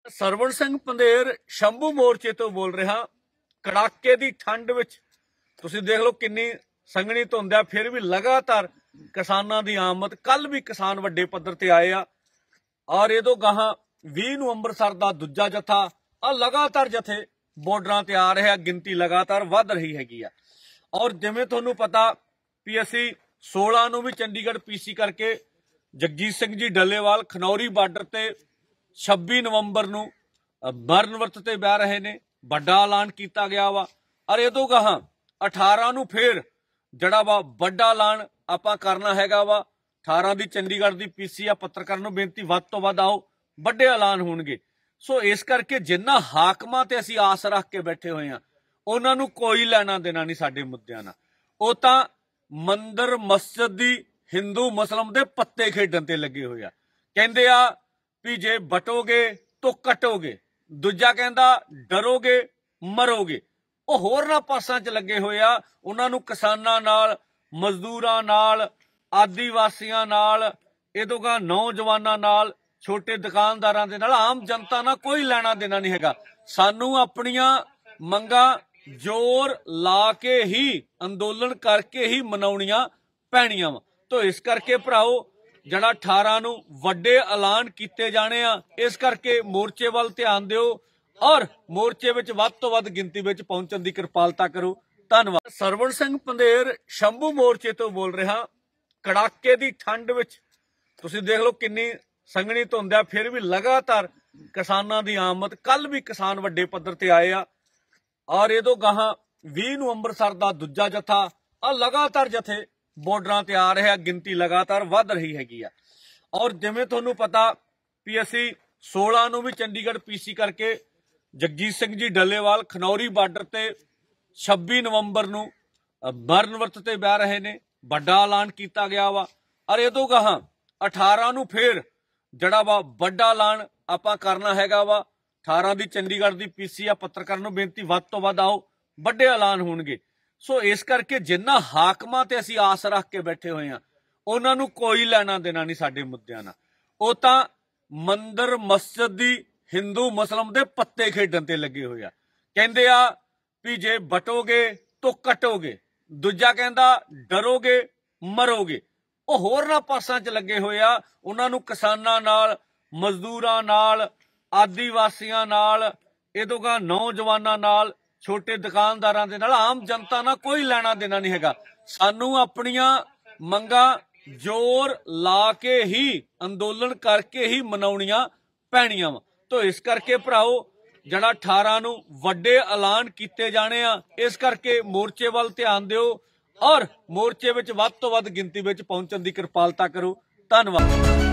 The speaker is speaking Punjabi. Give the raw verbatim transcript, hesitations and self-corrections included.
ਸਰਵਣ ਸਿੰਘ ਪੰਧੇਰ ਸ਼ੰਭੂ ਮੋਰਚੇ ਤੋਂ ਬੋਲ ਰਿਹਾ। ਕੜਾਕੇ ਦੀ ਠੰਡ ਵਿੱਚ ਤੁਸੀਂ ਦੇਖ ਲਓ ਕਿੰਨੀ ਸੰਘਣੀ ਧੁੰਦ ਆ, ਫਿਰ ਵੀ ਲਗਾਤਾਰ ਕਿਸਾਨਾਂ ਦੀ ਆਮਦ। ਕੱਲ ਵੀ ਕਿਸਾਨ ਵੱਡੇ ਪੱਧਰ ਤੇ ਆਏ ਆ ਔਰ ਇਹ ਤੋਂ ਗਾਹਾਂ ਵੀਹ ਨੂੰ ਅੰਮ੍ਰਿਤਸਰ ਦਾ ਦੂਜਾ ਜਥਾ ਆ ਲਗਾਤਾਰ ਜਥੇ ਬਾਰਡਰਾਂ ਤੇ ਆ ਰਿਹਾ। ਗਿਣਤੀ ਲਗਾਤਾਰ ਵੱਧ ਰਹੀ ਹੈਗੀ ਆ ਔਰ ਜਿਵੇਂ ਤੁਹਾਨੂੰ ਪਤਾ ਵੀ ਅਸੀਂ ਸੋਲਾਂ ਨੂੰ ਵੀ ਚੰਡੀਗੜ੍ਹ ਪੀਸੀ ਕਰਕੇ ਜਗਜੀਤ ਸਿੰਘ ਜੀ ਡੱਲੇਵਾਲ ਖਨੌਰੀ ਬਾਰਡਰ ਤੇ ਛੱਬੀ ਨਵੰਬਰ ਨੂੰ ਮਰਨ ਵਰਤ ਤੇ ਬਹਿ ਰਹੇ ਨੇ। ਵੱਡਾ ਐਲਾਨ ਕੀਤਾ ਗਿਆ ਵਾ ਔਰ ਇਹ ਤੋਂ ਗਾਹਾਂ ਅਠਾਰਾਂ ਨੂੰ ਫੇਰ ਜਿਹੜਾ ਵਾ ਵੱਡਾ ਐਲਾਨ ਆਪਾਂ ਕਰਨਾ ਹੈਗਾ ਵਾ। ਅਠਾਰਾਂ ਦੀ ਚੰਡੀਗੜ੍ਹ ਦੀ ਪੀਸੀ ਆ। ਪੱਤਰਕਾਰਾਂ ਨੂੰ ਬੇਨਤੀ ਵੱਧ ਤੋਂ ਵੱਧ ਆਓ, ਵੱਡੇ ਐਲਾਨ ਹੋਣਗੇ। ਸੋ ਇਸ ਕਰਕੇ ਜਿੰਨਾ ਹਾਕਮਾਂ ਤੇ ਅਸੀਂ ਆਸ ਰੱਖ ਕੇ ਬੈਠੇ ਹੋਏ ਆ ਉਹਨਾਂ ਨੂੰ ਕੋਈ ਲੈਣਾ ਦੇਣਾ ਨਹੀਂ ਸਾਡੇ ਮੁੱਦਿਆਂ ਨਾਲ। ਉਹ ਤਾਂ ਮੰਦਰ ਮਸਜਿਦ ਦੀ ਹਿੰਦੂ ਮੁਸਲਮ ਦੇ ਪੱਤੇ ਖੇਡਣ ਤੇ ਲੱਗੇ ਹੋਏ ਆ। ਕਹਿੰਦੇ ਆ ਵੀ ਜੇ ਬਟੋਗੇ ਤਾਂ ਕਟੋਗੇ, ਦੂਜਾ ਕਹਿੰਦਾ ਡਰੋਗੇ ਮਰੋਗੇ। ਉਹ ਹੋਰਨਾਂ ਪਾਸਾਂ 'ਚ ਲੱਗੇ ਹੋਏ ਆ। ਉਹਨਾਂ ਨੂੰ ਕਿਸਾਨਾਂ ਨਾਲ, ਮਜ਼ਦੂਰਾਂ ਨਾਲ, ਆਦੀਵਾਸੀਆਂ ਨਾਲ, ਇਹਦੋਂਗਾ ਨੌਜਵਾਨਾਂ ਨਾਲ, ਛੋਟੇ ਦੁਕਾਨਦਾਰਾਂ ਦੇ ਨਾਲ, ਆਮ ਜਨਤਾ ਨਾਲ ਕੋਈ ਲੈਣਾ ਦੇਣਾ ਨਹੀਂ ਹੈਗਾ। ਸਾਨੂੰ ਆਪਣੀਆਂ ਮੰਗਾਂ ਜ਼ੋਰ ਲਾ ਕੇ ਹੀ, ਅੰਦੋਲਨ ਕਰਕੇ ਹੀ ਮਨਾਉਣੀਆਂ ਪੈਣੀਆਂ ਵਾ। ਤਾਂ ਇਸ ਕਰਕੇ ਭਰਾਓ ਜਿਹੜਾ ਅਠਾਰਾਂ ਨੂੰ ਵੱਡੇ ਐਲਾਨ ਕੀਤੇ ਜਾਣੇ ਆ, ਇਸ ਕਰਕੇ ਮੋਰਚੇ ਵੱਲ ਧਿਆਨ ਦਿਓ ਔਰ ਮੋਰਚੇ ਵਿੱਚ ਵੱਧ ਤੋਂ ਵੱਧ ਗਿਣਤੀ ਵਿੱਚ ਪਹੁੰਚਣ ਦੀ ਕਿਰਪਾਲਤਾ ਕਰੋ। ਧੰਨਵਾਦ। ਸਰਵਣ ਸਿੰਘ ਪੰਧੇਰ ਸ਼ੰਭੂ ਮੋਰਚੇ ਤੋਂ ਬੋਲ ਰਿਹਾ। ਕੜਾਕੇ ਦੀ ਠੰਡ ਵਿੱਚ ਤੁਸੀਂ ਦੇਖ ਲਓ ਕਿੰਨੀ ਸੰਘਣੀ ਧੁੰਦ ਆ, ਫਿਰ ਵੀ ਲਗਾਤਾਰ ਕਿਸਾਨਾਂ ਦੀ ਆਮਦ। ਕੱਲ ਵੀ ਕਿਸਾਨ ਵੱਡੇ ਪੱਧਰ ਤੇ ਆਏ ਆ ਔਰ ਇਹ ਤੋਂ ਗਾਹਾਂ ਵੀਹ ਨੂੰ ਅੰਮ੍ਰਿਤਸਰ ਦਾ ਦੂਜਾ ਜਥਾ ਆ ਲਗਾਤਾਰ ਜਥੇ ਬਾਰਡਰਾਂ ਤੇ ਆ ਰਿਹਾ। ਗਿਣਤੀ ਲਗਾਤਾਰ ਵੱਧ ਰਹੀ ਹੈਗੀ ਆ ਔਰ ਜਿਵੇਂ ਤੁਹਾਨੂੰ ਪਤਾ ਵੀ ਅਸੀਂ ਸੋਲਾਂ ਨੂੰ ਵੀ ਚੰਡੀਗੜ੍ਹ ਪੀਸੀ ਕਰਕੇ ਜਗਜੀਤ ਸਿੰਘ ਜੀ ਡੱਲੇਵਾਲ ਖਨੌਰੀ ਬਾਰਡਰ ਤੇ ਛੱਬੀ ਨਵੰਬਰ ਨੂੰ ਮਰਨ ਵਰਤ ਤੇ ਬਹਿ ਰਹੇ ਨੇ। ਵੱਡਾ ਐਲਾਨ ਕੀਤਾ ਗਿਆ ਵਾ ਔਰ ਇਹ ਤੋਂ ਗਾਹਾਂ ਅਠਾਰਾਂ ਨੂੰ ਫੇਰ ਜਿਹੜਾ ਵਾ ਵੱਡਾ ਐਲਾਨ ਆਪਾਂ ਕਰਨਾ ਹੈਗਾ ਵਾ। ਅਠਾਰਾਂ ਦੀ ਚੰਡੀਗੜ੍ਹ ਦੀ ਪੀਸੀ ਆ। ਪੱਤਰਕਾਰਾਂ ਨੂੰ ਬੇਨਤੀ ਵੱਧ ਤੋਂ ਵੱਧ ਆਓ, ਵੱਡੇ ਐਲਾਨ ਹੋਣਗੇ। ਸੋ ਇਸ ਕਰਕੇ ਜਿੰਨਾ ਹਾਕਮਾਂ ਤੇ ਅਸੀਂ ਆਸ ਰੱਖ ਕੇ ਬੈਠੇ ਹੋਏ ਆ ਉਹਨਾਂ ਨੂੰ ਕੋਈ ਲੈਣਾ ਦੇਣਾ ਨਹੀਂ ਸਾਡੇ ਮੁੱਦਿਆਂ ਨਾਲ। ਉਹ ਤਾਂ ਮੰਦਰ ਮਸਜਿਦ ਦੀ ਹਿੰਦੂ ਮੁਸਲਮ ਦੇ ਪੱਤੇ ਖੇਡਣ ਤੇ ਲੱਗੇ ਹੋਏ ਆ। ਕਹਿੰਦੇ ਆ ਵੀ ਜੇ ਬਟੋਗੇ ਤਾਂ ਕਟੋਗੇ, ਦੂਜਾ ਕਹਿੰਦਾ ਡਰੋਗੇ ਮਰੋਗੇ। ਉਹ ਹੋਰਨਾਂ ਪਾਸਾਂ 'ਚ ਲੱਗੇ ਹੋਏ ਆ। ਉਹਨਾਂ ਨੂੰ ਕਿਸਾਨਾਂ ਨਾਲ, ਮਜ਼ਦੂਰਾਂ ਨਾਲ, ਆਦੀਵਾਸੀਆਂ ਨਾਲ, ਇਹਦੋਂਗਾ ਨੌਜਵਾਨਾਂ ਨਾਲ, ਛੋਟੇ ਦੁਕਾਨਦਾਰਾਂ ਦੇ ਨਾਲ, ਆਮ ਜਨਤਾ ਨਾਲ ਕੋਈ ਲੈਣਾ ਦੇਣਾ ਨਹੀਂ ਹੈਗਾ। ਸਾਨੂੰ ਆਪਣੀਆਂ ਮੰਗਾਂ ਜ਼ੋਰ ਲਾ ਕੇ ਹੀ, ਅੰਦੋਲਨ ਕਰਕੇ ਹੀ ਮਨਾਉਣੀਆਂ ਪੈਣੀਆਂ ਵਾ। ਤਾਂ ਇਸ ਕਰਕੇ ਭਰਾਓ ਜਿਹੜਾ ਅਠਾਰਾਂ ਨੂੰ ਵੱਡੇ ਐਲਾਨ ਕੀਤੇ ਜਾਣੇ ਆ, ਇਸ ਕਰਕੇ ਮੋਰਚੇ ਵੱਲ ਧਿਆਨ ਦਿਓ ਔਰ ਮੋਰਚੇ ਵਿੱਚ ਵੱਧ ਤੋਂ ਵੱਧ ਗਿਣਤੀ ਵਿੱਚ ਪਹੁੰਚਣ ਦੀ ਕਿਰਪਾਲਤਾ ਕਰੋ। ਧੰਨਵਾਦ।